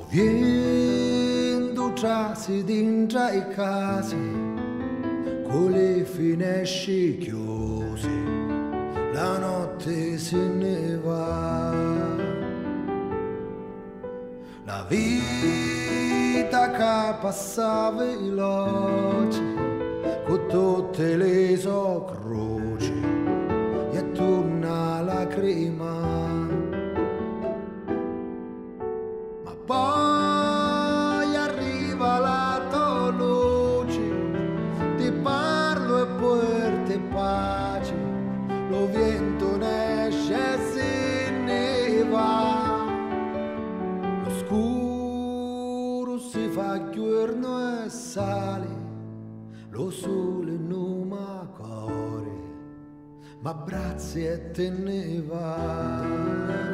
Viendo trasi dentro i casi, con le finestre chiuse, la notte se ne va. La vita che passa veloce, con tutte le sue croci, e torna la crema. Ma poi arriva la tua luce, ti parlo e poi ti pace, lo vento ne esce e se ne va. Lo scuro si fa giorno e sale, lo sole non mi core, ma abbracci e te ne va.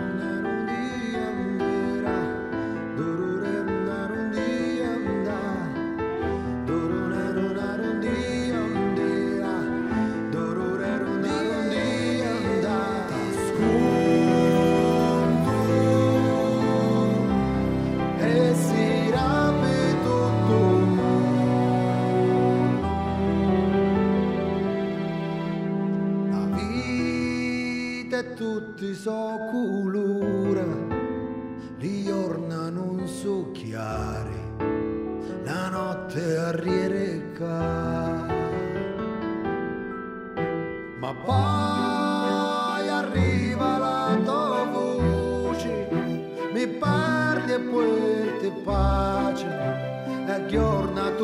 E tutti so colore, li giorni non so chiari, la notte arriva. Ma poi arriva la tua voce, mi parli e poi ti pace, e giorna